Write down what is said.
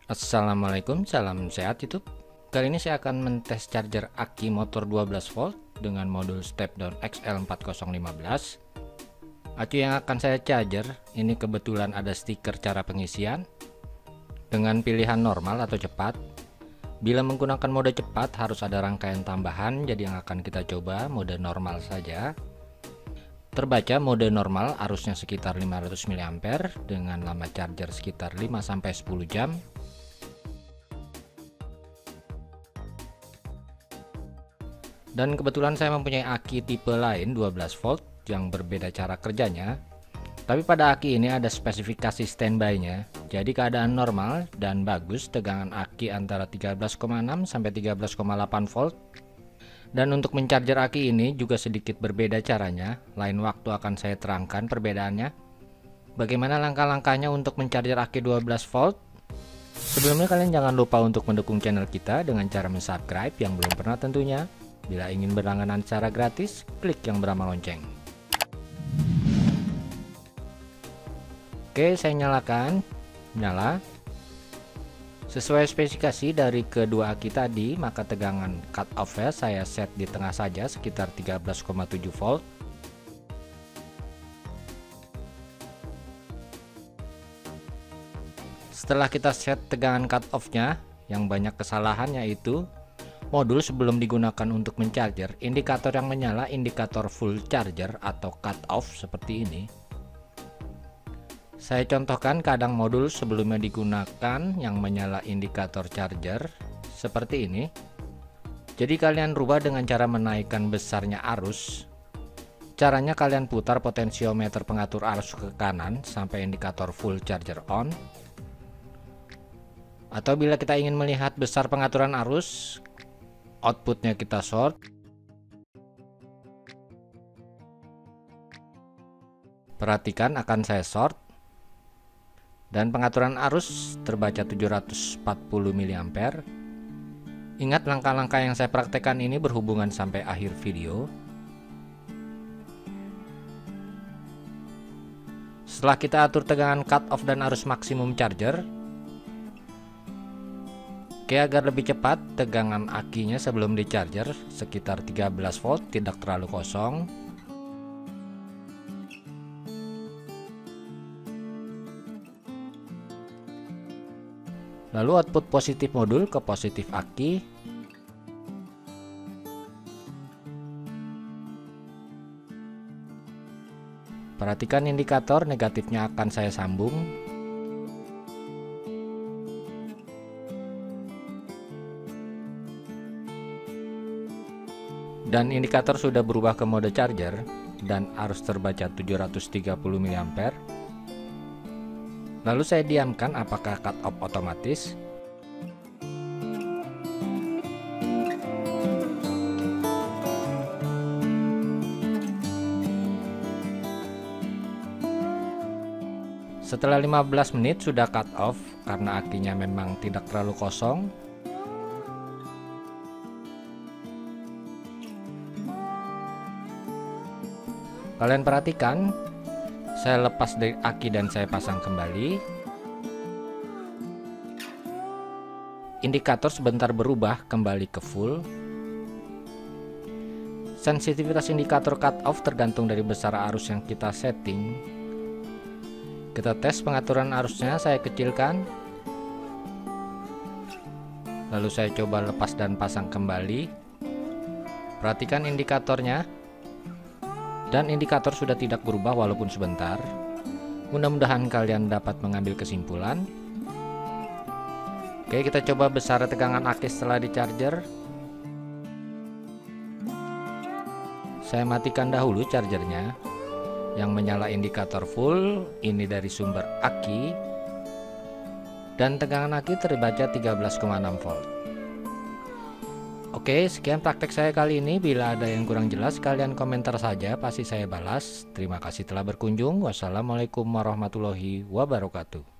Assalamualaikum, salam sehat YouTube. Kali ini saya akan mentes charger aki motor 12 volt dengan modul step down XL4015. Aki yang akan saya charger ini kebetulan ada stiker cara pengisian dengan pilihan normal atau cepat. Bila menggunakan mode cepat harus ada rangkaian tambahan, jadi yang akan kita coba mode normal saja. Terbaca mode normal arusnya sekitar 500 mA dengan lama charger sekitar 5-10 jam. Dan kebetulan saya mempunyai aki tipe lain 12 volt yang berbeda cara kerjanya. Tapi pada aki ini ada spesifikasi standby-nya. Jadi keadaan normal dan bagus tegangan aki antara 13,6 sampai 13,8 volt. Dan untuk mencharger aki ini juga sedikit berbeda caranya. Lain waktu akan saya terangkan perbedaannya. Bagaimana langkah-langkahnya untuk mencharger aki 12 volt? Sebelumnya kalian jangan lupa untuk mendukung channel kita dengan cara subscribe yang belum pernah tentunya. Bila ingin berlangganan secara gratis, klik yang bernama lonceng. Oke, saya nyalakan. Nyala. Sesuai spesifikasi dari kedua aki tadi, maka tegangan cut off-nya saya set di tengah saja sekitar 13,7 volt. Setelah kita set tegangan cut off-nya, yang banyak kesalahan yaitu modul sebelum digunakan untuk mencharger, indikator yang menyala indikator full charger atau cut off seperti ini. Saya contohkan kadang modul sebelumnya digunakan yang menyala indikator charger seperti ini. Jadi kalian rubah dengan cara menaikkan besarnya arus. Caranya kalian putar potensiometer pengatur arus ke kanan sampai indikator full charger on. Atau bila kita ingin melihat besar pengaturan arus, outputnya kita short. Perhatikan akan saya short. Dan pengaturan arus terbaca 740 mA. Ingat langkah-langkah yang saya praktekkan ini berhubungan sampai akhir video. Setelah kita atur tegangan cut off dan arus maksimum charger, oke, agar lebih cepat tegangan akinya sebelum di charger sekitar 13 volt, tidak terlalu kosong. Lalu output positif modul ke positif aki. Perhatikan indikator negatifnya akan saya sambung. Dan indikator sudah berubah ke mode charger dan arus terbaca 730 mA. Lalu saya diamkan apakah cut off otomatis. Setelah 15 menit sudah cut off karena akinya memang tidak terlalu kosong. Kalian perhatikan, saya lepas dari aki dan saya pasang kembali. Indikator sebentar berubah kembali ke full. Sensitivitas indikator cut off tergantung dari besar arus yang kita setting. Kita tes pengaturan arusnya, saya kecilkan. Lalu saya coba lepas dan pasang kembali. Perhatikan indikatornya. Dan indikator sudah tidak berubah walaupun sebentar. Mudah-mudahan kalian dapat mengambil kesimpulan. Oke, kita coba besar tegangan aki setelah di charger. Saya matikan dahulu chargernya. Yang menyala indikator full, ini dari sumber aki. Dan tegangan aki terbaca 13,6 volt. Oke, sekian praktek saya kali ini. Bila ada yang kurang jelas, kalian komentar saja, pasti saya balas. Terima kasih telah berkunjung. Wassalamualaikum warahmatullahi wabarakatuh.